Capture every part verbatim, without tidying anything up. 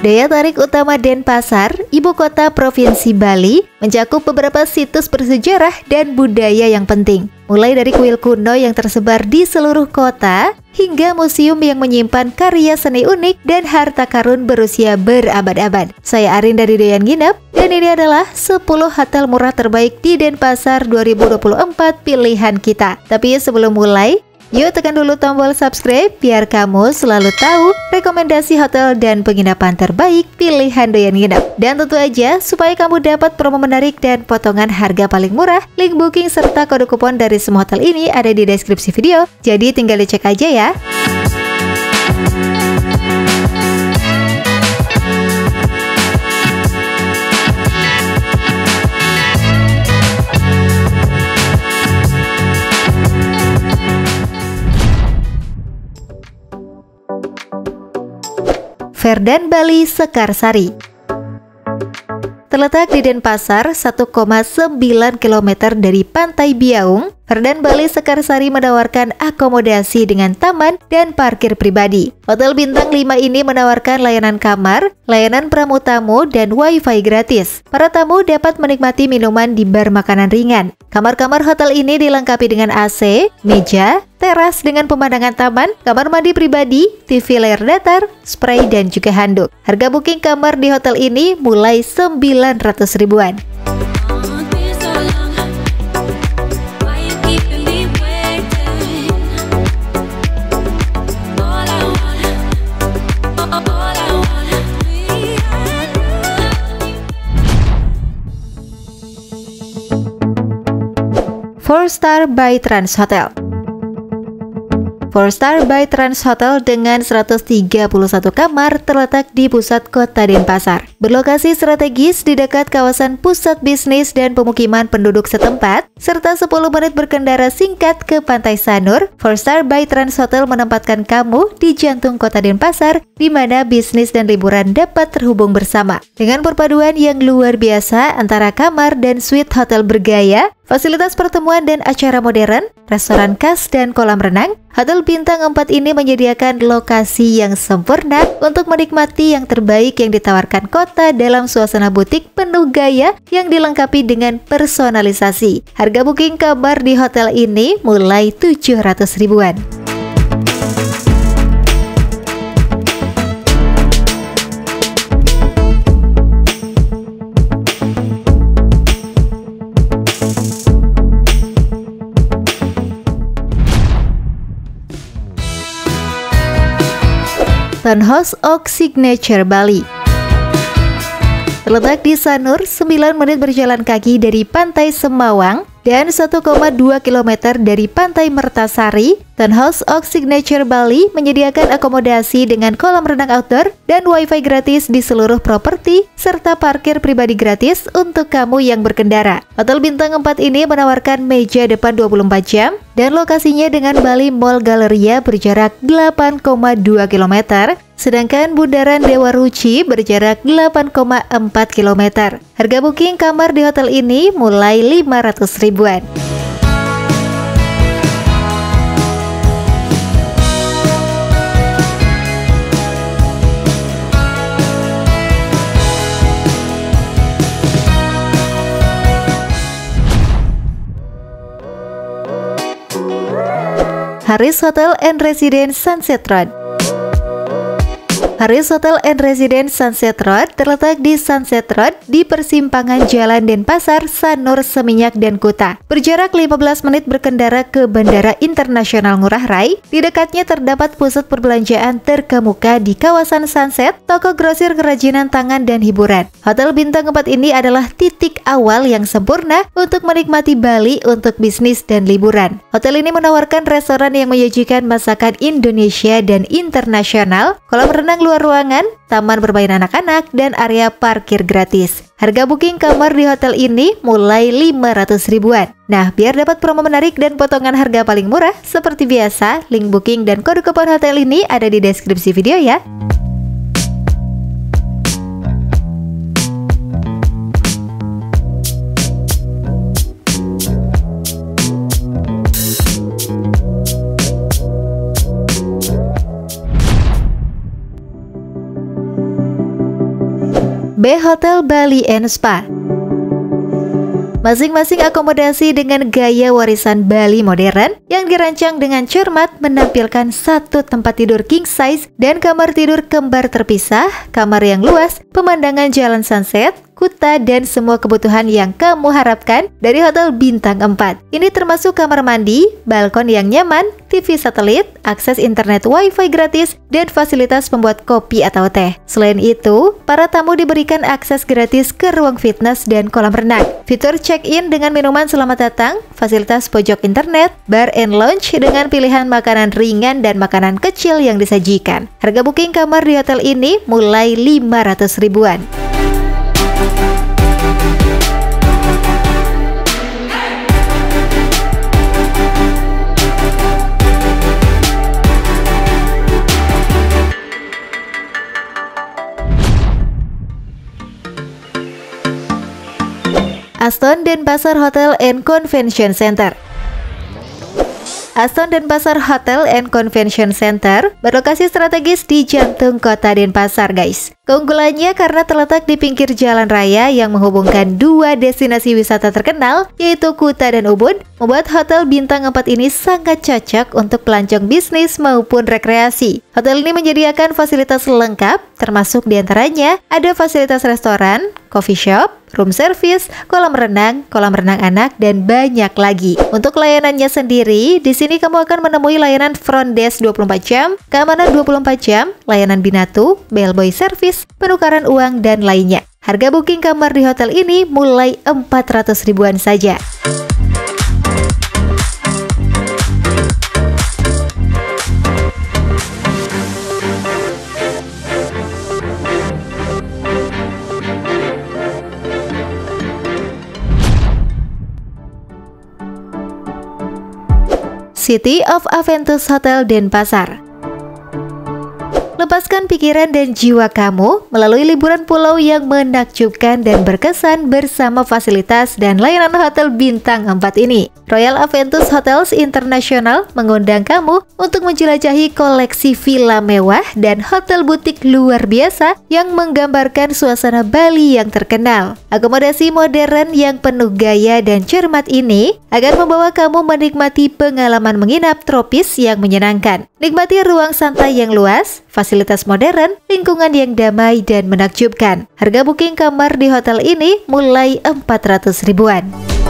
Daya tarik utama Denpasar, ibu kota Provinsi Bali, mencakup beberapa situs bersejarah dan budaya yang penting. Mulai dari kuil kuno yang tersebar di seluruh kota, hingga museum yang menyimpan karya seni unik dan harta karun berusia berabad-abad. Saya Arin dari Doyan Nginep, dan ini adalah sepuluh hotel murah terbaik di Denpasar dua ribu dua puluh empat pilihan kita. Tapi sebelum mulai, yuk tekan dulu tombol subscribe biar kamu selalu tahu rekomendasi hotel dan penginapan terbaik pilihan Doyan Nginep. Dan tentu aja supaya kamu dapat promo menarik dan potongan harga paling murah, link booking serta kode kupon dari semua hotel ini ada di deskripsi video. Jadi tinggal dicek aja ya. Verdan Bali Sekarsari terletak di Denpasar, satu koma sembilan kilometer dari Pantai Biaung. Verdan Bali Sekarsari menawarkan akomodasi dengan taman dan parkir pribadi. Hotel bintang lima ini menawarkan layanan kamar, layanan pramu tamu, dan wifi gratis. Para tamu dapat menikmati minuman di bar makanan ringan. Kamar-kamar hotel ini dilengkapi dengan A C, meja, teras dengan pemandangan taman, kamar mandi pribadi, T V layar datar, spray, dan juga handuk. Harga booking kamar di hotel ini mulai sembilan ratus ribuan. four star by Trans Hotel. four star by Trans Hotel dengan seratus tiga puluh satu kamar terletak di pusat kota Denpasar. Berlokasi strategis di dekat kawasan pusat bisnis dan pemukiman penduduk setempat, serta sepuluh menit berkendara singkat ke Pantai Sanur, four star by Trans Hotel menempatkan kamu di jantung kota Denpasar, di mana bisnis dan liburan dapat terhubung bersama. Dengan perpaduan yang luar biasa antara kamar dan suite hotel bergaya, fasilitas pertemuan dan acara modern, restoran khas, dan kolam renang, hotel bintang empat ini menyediakan lokasi yang sempurna untuk menikmati yang terbaik yang ditawarkan kota dalam suasana butik penuh gaya yang dilengkapi dengan personalisasi. Harga booking kamar di hotel ini mulai tujuh ratus ribuan. Townhouse Oak Signature Bali terletak di Sanur, sembilan menit berjalan kaki dari Pantai Semawang dan satu koma dua kilometer dari Pantai Mertasari. Townhouse Oak Signature Bali menyediakan akomodasi dengan kolam renang outdoor dan wifi gratis di seluruh properti, serta parkir pribadi gratis untuk kamu yang berkendara. Hotel bintang empat ini menawarkan meja depan dua puluh empat jam dan lokasinya dengan Bali Mall Galleria berjarak delapan koma dua kilometer, sedangkan Bundaran Dewa Ruchi berjarak delapan koma empat kilometer. Harga booking kamar di hotel ini mulai lima ratus ribuan. Harris Hotel and Residence Sunset Road. Harris Hotel and Residence Sunset Road terletak di Sunset Road di persimpangan Jalan Denpasar, Sanur, Seminyak, dan Kuta. Berjarak lima belas menit berkendara ke Bandara Internasional Ngurah Rai. Di dekatnya terdapat pusat perbelanjaan terkemuka di kawasan Sunset, toko grosir kerajinan tangan, dan hiburan. Hotel bintang empat ini adalah titik awal yang sempurna untuk menikmati Bali untuk bisnis dan liburan. Hotel ini menawarkan restoran yang menyajikan masakan Indonesia dan internasional, kolam renang luar ruangan, taman bermain anak-anak, dan area parkir gratis. Harga booking kamar di hotel ini mulai lima ratus ribuan. Nah, biar dapat promo menarik dan potongan harga paling murah, seperti biasa, link booking dan kode kupon hotel ini ada di deskripsi video ya. B Hotel Bali and Spa. Masing-masing akomodasi dengan gaya warisan Bali modern yang dirancang dengan cermat menampilkan satu tempat tidur king size dan kamar tidur kembar terpisah, kamar yang luas, pemandangan jalan sunset, kuta, dan semua kebutuhan yang kamu harapkan dari hotel bintang empat. Ini termasuk kamar mandi, balkon yang nyaman, T V satelit, akses internet wifi gratis, dan fasilitas pembuat kopi atau teh. Selain itu, para tamu diberikan akses gratis ke ruang fitness dan kolam renang. Fitur check-in dengan minuman selamat datang, fasilitas pojok internet, bar and lounge dengan pilihan makanan ringan dan makanan kecil yang disajikan. Harga booking kamar di hotel ini mulai lima ratus ribuan. Aston Denpasar Hotel and Convention Center. Aston Denpasar Hotel and Convention Center berlokasi strategis di jantung kota Denpasar, guys. Keunggulannya karena terletak di pinggir jalan raya yang menghubungkan dua destinasi wisata terkenal, yaitu Kuta dan Ubud, membuat hotel bintang empat ini sangat cocok untuk pelancong bisnis maupun rekreasi. Hotel ini menyediakan fasilitas lengkap, termasuk diantaranya ada fasilitas restoran, coffee shop, room service, kolam renang, kolam renang anak, dan banyak lagi. Untuk layanannya sendiri, di sini kamu akan menemui layanan front desk dua puluh empat jam, keamanan dua puluh empat jam, layanan binatu, bellboy service, penukaran uang, dan lainnya. Harga booking kamar di hotel ini mulai empat ratus ribuan saja. City of Aventus Hotel Denpasar. Lepaskan pikiran dan jiwa kamu melalui liburan pulau yang menakjubkan dan berkesan bersama fasilitas dan layanan hotel bintang empat ini. Royal Aventus Hotels International mengundang kamu untuk menjelajahi koleksi villa mewah dan hotel butik luar biasa yang menggambarkan suasana Bali yang terkenal. Akomodasi modern yang penuh gaya dan cermat ini akan membawa kamu menikmati pengalaman menginap tropis yang menyenangkan. Nikmati ruang santai yang luas, fasilitas modern, lingkungan yang damai dan menakjubkan. Harga booking kamar di hotel ini mulai empat ratus ribuan.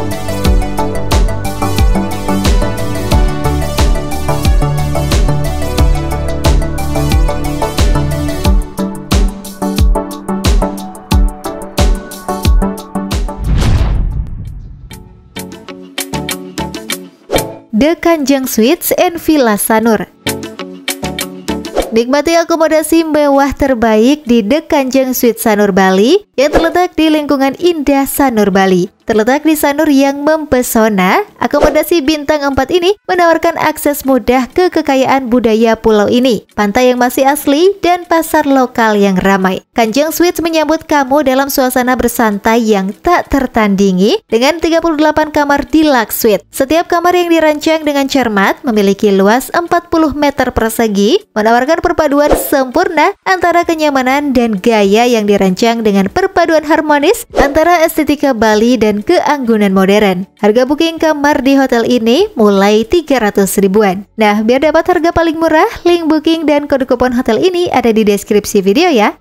The Kanjeng Suites and Villa Sanur. Nikmati akomodasi mewah terbaik di The Kanjeng Suites Sanur Bali yang terletak di lingkungan indah Sanur Bali. Terletak di Sanur yang mempesona, akomodasi bintang empat ini menawarkan akses mudah ke kekayaan budaya pulau ini, pantai yang masih asli, dan pasar lokal yang ramai. Kanjeng Suites menyambut kamu dalam suasana bersantai yang tak tertandingi dengan tiga puluh delapan kamar deluxe suite. Setiap kamar yang dirancang dengan cermat memiliki luas empat puluh meter persegi, menawarkan perpaduan sempurna antara kenyamanan dan gaya yang dirancang dengan perpaduan harmonis antara estetika Bali dan keanggunan modern. Harga booking kamar di hotel ini mulai tiga ratus ribuan. Nah, biar dapat harga paling murah, link booking dan kode kupon hotel ini ada di deskripsi video ya.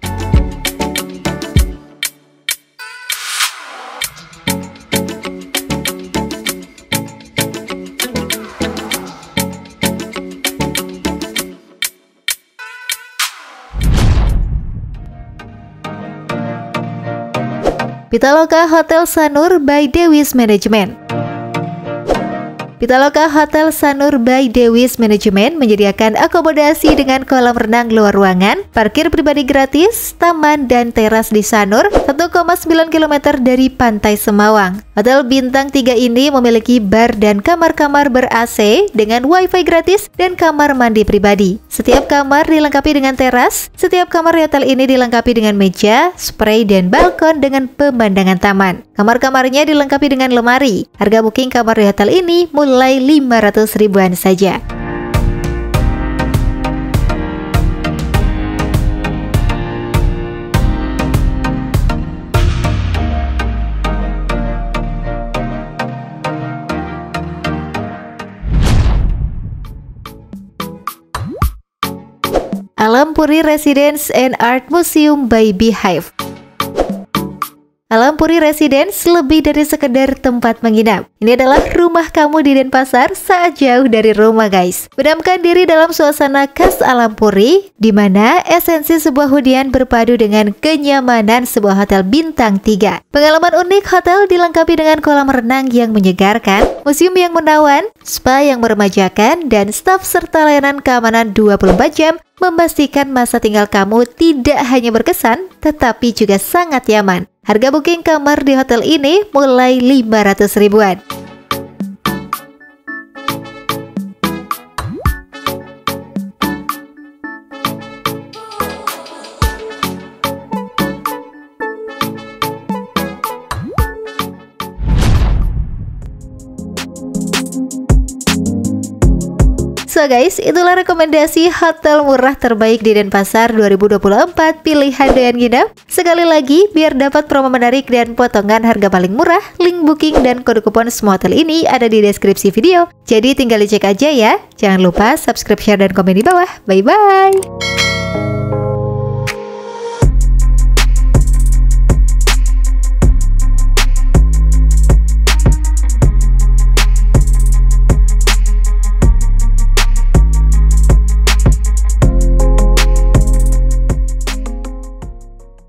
Pitaloka Hotel Sanur by Dewis Management. Pitaloka Hotel Sanur by Dewis Management menyediakan akomodasi dengan kolam renang luar ruangan, parkir pribadi gratis, taman, dan teras di Sanur, satu koma sembilan kilometer dari Pantai Semawang. Hotel bintang tiga ini memiliki bar dan kamar-kamar ber-A C dengan wifi gratis dan kamar mandi pribadi. Setiap kamar dilengkapi dengan teras, setiap kamar di hotel ini dilengkapi dengan meja, spray, dan balkon dengan pemandangan taman. Kamar-kamarnya dilengkapi dengan lemari. Harga booking kamar di hotel ini mulai lima ratus ribuan saja. Puri Residence and Art Museum by Beehive. Alam Puri Residence lebih dari sekedar tempat menginap. Ini adalah rumah kamu di Denpasar saat jauh dari rumah, guys. Benamkan diri dalam suasana khas Alam Puri, di mana esensi sebuah hunian berpadu dengan kenyamanan sebuah hotel bintang tiga. Pengalaman unik hotel dilengkapi dengan kolam renang yang menyegarkan, museum yang menawan, spa yang meremajakan, dan staf serta layanan keamanan dua puluh empat jam memastikan masa tinggal kamu tidak hanya berkesan, tetapi juga sangat nyaman. Harga booking kamar di hotel ini mulai lima ratus ribuan. So guys, itulah rekomendasi hotel murah terbaik di Denpasar dua ribu dua puluh empat pilihan doyan nginep. Sekali lagi, biar dapat promo menarik dan potongan harga paling murah, link booking dan kode kupon semua hotel ini ada di deskripsi video. Jadi tinggal dicek aja ya. Jangan lupa subscribe, share, dan komen di bawah. Bye-bye!